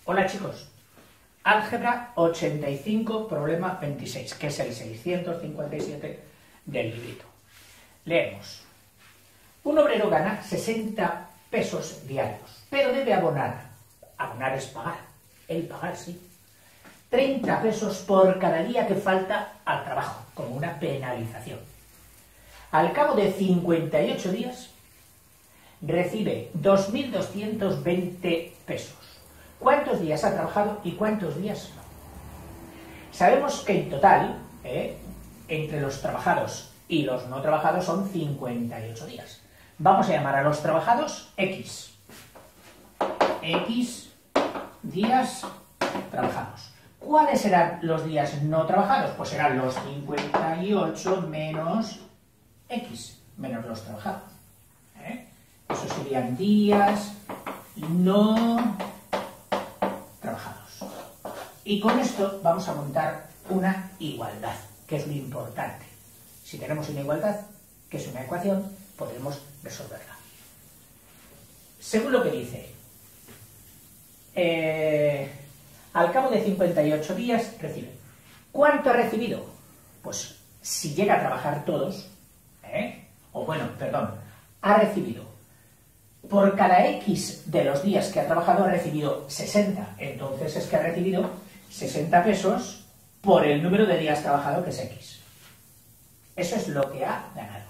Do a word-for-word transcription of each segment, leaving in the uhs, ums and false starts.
Hola chicos, álgebra ochenta y cinco, problema veintiséis, que es el seiscientos cincuenta y siete del librito. Leemos. Un obrero gana sesenta pesos diarios, pero debe abonar. Abonar es pagar, el pagar sí. treinta pesos por cada día que falta al trabajo, como una penalización. Al cabo de cincuenta y ocho días, recibe dos mil doscientos veinte pesos. ¿Cuántos días ha trabajado y cuántos días no? Sabemos que en total, eh, entre los trabajados y los no trabajados son cincuenta y ocho días. Vamos a llamar a los trabajados X. X días trabajados. ¿Cuáles serán los días no trabajados? Pues serán los cincuenta y ocho menos X, menos los trabajados. ¿Eh? Eso serían días no trabajados. Y con esto vamos a montar una igualdad, que es lo importante. Si tenemos una igualdad, que es una ecuación, podremos resolverla. Según lo que dice, eh, al cabo de cincuenta y ocho días recibe. ¿Cuánto ha recibido? Pues si llega a trabajar todos, ¿eh? o bueno, perdón, ha recibido por cada X de los días que ha trabajado ha recibido sesenta, entonces es que ha recibido sesenta pesos por el número de días trabajado, que es X. Eso es lo que ha ganado.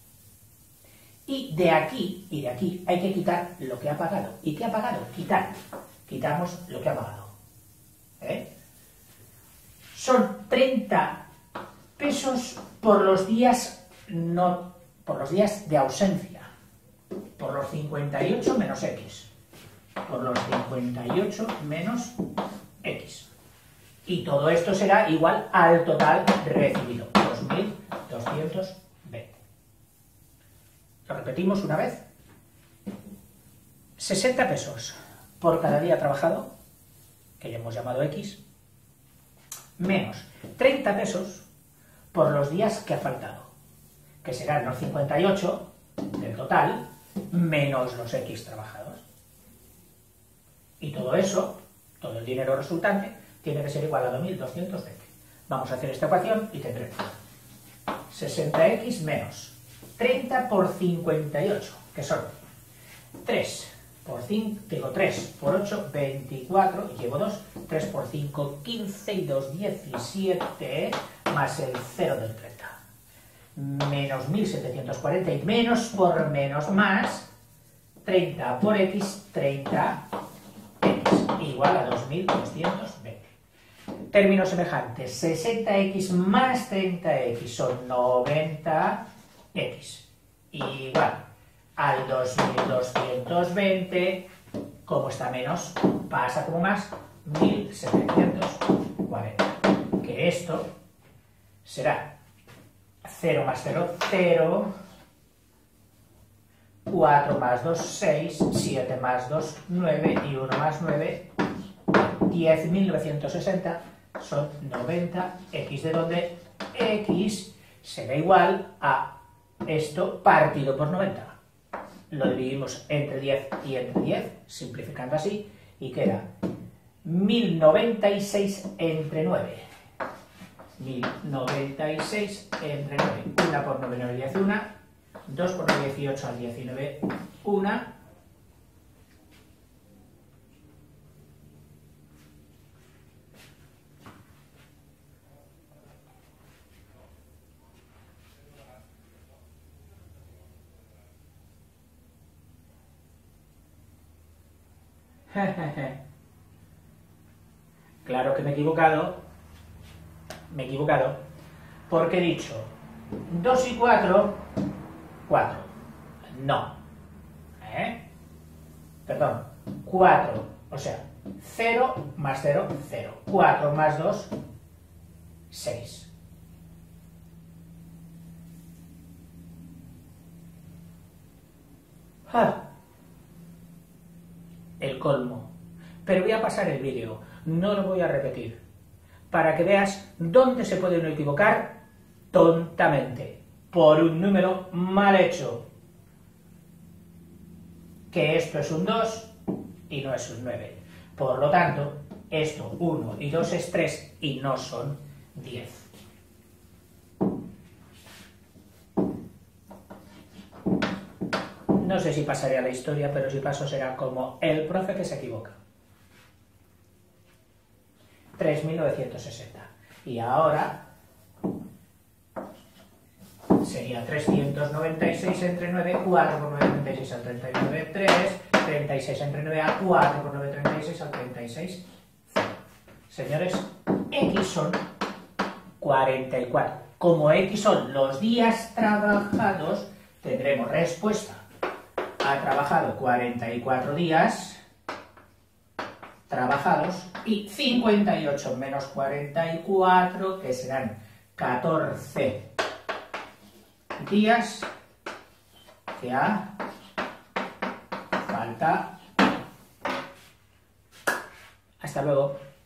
Y de aquí, y de aquí hay que quitar lo que ha pagado. ¿Y qué ha pagado? Quitar. Quitamos lo que ha pagado. ¿Eh? Son treinta pesos por los días no, por los días de ausencia. Por los cincuenta y ocho menos X. Por los cincuenta y ocho menos X. Y todo esto será igual al total recibido, dos mil doscientos veinte. Lo repetimos una vez. sesenta pesos por cada día trabajado, que ya hemos llamado X, menos treinta pesos por los días que ha faltado, que serán los cincuenta y ocho del total, menos los X trabajados. Y todo eso, todo el dinero resultante, tiene que ser igual a dos mil doscientos veinte. Vamos a hacer esta ecuación y tendremos sesenta X menos treinta por cincuenta y ocho, que son tres por cinco, digo tres por ocho, veinticuatro, y llevo dos, tres por cinco, quince, y dos, diecisiete, más el cero del treinta. Menos mil setecientos cuarenta, y menos por menos más, treinta por X, treinta X, igual a dos mil doscientos veinte. Términos semejantes, sesenta X más treinta X son noventa X, igual al dos mil doscientos veinte, como está menos, pasa como más, mil setecientos cuarenta, que esto será cero más cero, cero, cuatro más dos, seis, siete más dos, nueve, y uno más nueve, diez mil novecientos sesenta, son noventa X, de donde X será igual a esto partido por noventa. Lo dividimos entre diez y entre diez, simplificando así, y queda mil noventa y seis entre nueve. mil noventa y seis entre nueve. una por nueve, nueve, diez, uno. dos por nueve, dieciocho, al diecinueve, uno. Claro que me he equivocado, me he equivocado, porque he dicho dos y cuatro, cuatro, no, ¿eh? Perdón, cuatro, o sea, cero más cero, cero, cuatro más dos, seis. Ah. El colmo. Pero voy a pasar el vídeo, no lo voy a repetir, para que veas dónde se puede uno equivocar tontamente, por un número mal hecho. Que esto es un dos y no es un nueve. Por lo tanto, esto uno y dos es tres y no son diez. No sé si pasaré a la historia, pero si paso será como el profe que se equivoca. tres mil novecientos sesenta. Y ahora sería trescientos noventa y seis entre nueve, cuatro por nueve, treinta y seis al treinta y nueve, tres, treinta y seis entre nueve a cuatro por nueve, treinta y seis al treinta y seis, cero. Señores, X son cuarenta y cuatro. Como X son los días trabajados, tendremos respuesta. Ha trabajado cuarenta y cuatro días trabajados y cincuenta y ocho menos cuarenta y cuatro, que serán catorce días que ha falta. Hasta luego.